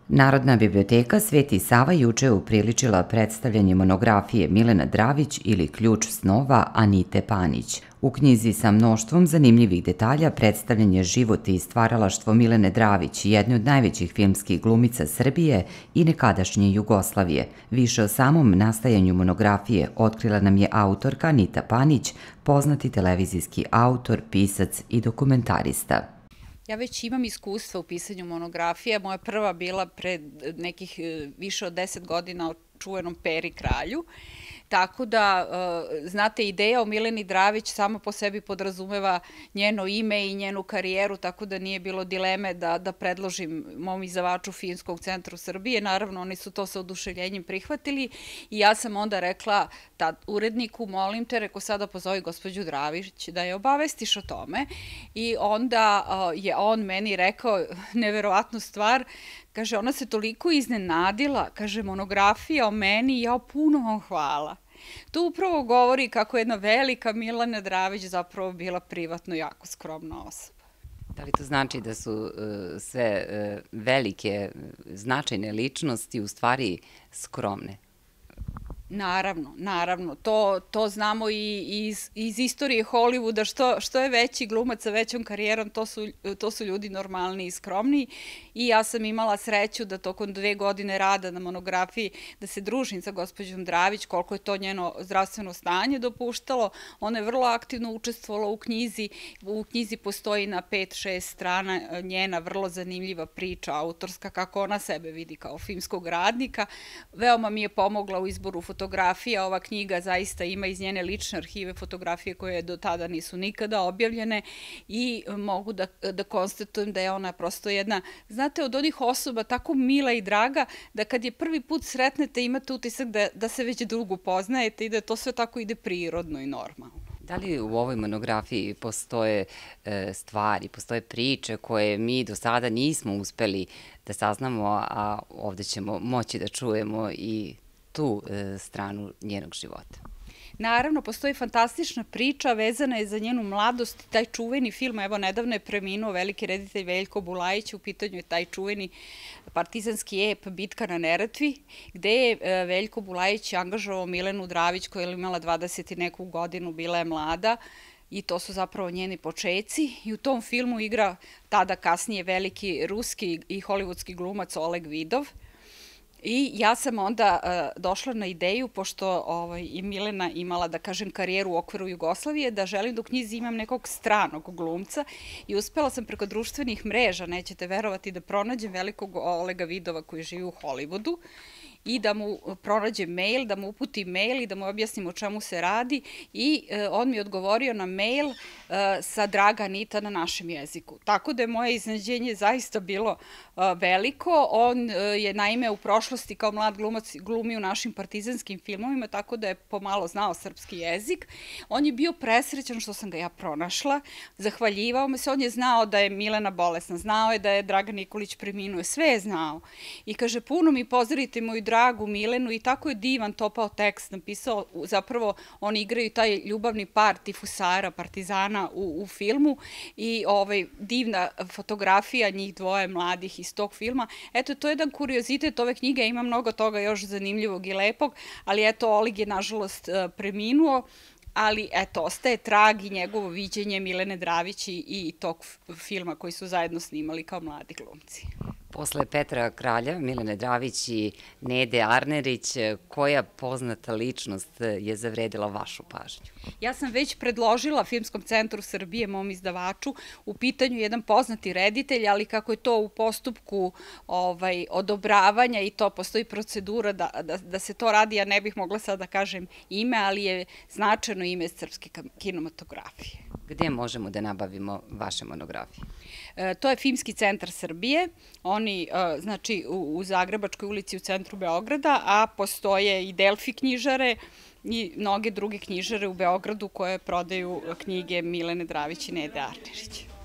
Narodna biblioteka Sveti Sava juče je upriličila predstavljanje monografije Milena Dravić ili Ključ snova Anite Panić. U knjizi sa mnoštvom zanimljivih detalja predstavljen je život i stvaralaštvo Milene Dravić, jedne od najvećih filmskih glumica Srbije i nekadašnje Jugoslavije. Više o samom nastajanju monografije otkrila nam je autorka Anita Panić, poznati televizijski autor, pisac i dokumentarista. Ja već imam iskustva u pisanju monografija. Moja prva bila pred nekih više od 10 godina o čuvenom Peri kralju. Tako da, znate, ideja o Mileni Dravić samo po sebi podrazumeva njeno ime i njenu karijeru, tako da nije bilo dileme da predložim mom izdavaču Filmskog centra Srbije. Naravno, oni su to sa oduševljenjem prihvatili i ja sam onda rekla tad uredniku, molim te, reko sada pozovi gospođu Dravić da je obavestiš o tome. I onda je on meni rekao neverovatnu stvar. Kaže, ona se toliko iznenadila, kaže, monografija o meni, ja puno vam hvala. To upravo govori kako je jedna velika Milena Dravić zapravo bila privatno jako skromna osoba. Da li to znači da su sve velike, značajne ličnosti u stvari skromne? Naravno. To znamo i iz istorije Hollywooda, što je veći glumac sa većom karijerom, to su ljudi normalni i skromni. I ja sam imala sreću da tokom 2 godine rada na monografiji, da se družim sa gospođom Dravić, koliko je to njeno zdravstveno stanje dopuštalo. Ona je vrlo aktivno učestvovala u knjizi. U knjizi postoji na 5-6 strana njena vrlo zanimljiva priča autorska, kako ona sebe vidi kao filmskog radnika. Veoma mi je pomogla u izboru fotografija. Ova knjiga zaista ima iz njene lične arhive fotografije koje do tada nisu nikada objavljene i mogu da konstatujem da je ona prosto jedna, znate, od onih osoba tako mila i draga da kad je prvi put sretnete imate utisak da se već dugo poznajete i da to sve tako ide prirodno i normalno. Da li u ovoj monografiji postoje stvari, postoje priče koje mi do sada nismo uspeli da saznamo, a ovde ćemo moći da čujemo i tu stranu njenog života? Naravno, postoji fantastična priča, vezana je za njenu mladost, taj čuveni film, evo nedavno je preminuo veliki reditelj Veljko Bulajić, u pitanju je taj čuveni partizanski ep Bitka na Neretvi, gde je Veljko Bulajić angažovao Milenu Dravić koja je imala 20 i neku godinu, bila je mlada, i to su zapravo njeni počeci i u tom filmu igra tada kasnije veliki ruski i hollywoodski glumac Oleg Vidov. I ja sam onda došla na ideju, pošto i Milena imala, da kažem, karijeru u okviru Jugoslavije, da želim da u knjizi imam nekog stranog glumca i uspela sam preko društvenih mreža, nećete verovati, da pronađem velikog Olega Vidova koji živi u Hollywoodu i da mu pronađem mail, da mu uputim mail i da mu objasnim o čemu se radi i on mi je odgovorio na mail sa Draga Anita na našem jeziku. Tako da je moje iznenađenje zaista bilo veliko. On je naime u prošlosti kao mlad glumac glumio u našim partizanskim filmovima, tako da je pomalo znao srpski jezik. On je bio presrećan što sam ga ja pronašla, zahvaljivao me se, on je znao da je Milena bolesna, znao je da je Dragan Nikolić preminuo, sve je znao. I kaže, puno mi pozdravite moju dragu Milenu i tako je divan topao tekst napisao, zapravo oni igraju taj ljubavni par tifusara, partizana u filmu i divna fotografija njih dvoje mladih iz tog filma. Eto, to je jedan kuriozitet ove knjige, ima mnogo toga još zanimljivog i lepog, ali eto, Oleg je nažalost preminuo, ali eto, ostaje trag i njegovo viđenje Milene Dravić i tog filma koji su zajedno snimali kao mladi glumci. Posle Petra Kralja, Milene Dravić i Nede Arnerić, koja poznata ličnost je zavredila vašu pažnju? Ja sam već predložila Filmskom centru Srbije, mom izdavaču, u pitanju jedan poznati reditelj, ali kako je to u postupku odobravanja i to postoji procedura da se to radi, ja ne bih mogla sad da kažem ime, ali je značajno ime srpske kinematografije. Gde možemo da nabavimo vaše monografije? To je Filmski centar Srbije, oni, znači, u Zagrebačkoj ulici u centru Beograda, a postoje i Delfi knjižare i mnoge druge knjižare u Beogradu koje prodaju knjige Milene Dravić i Nede Arnerić.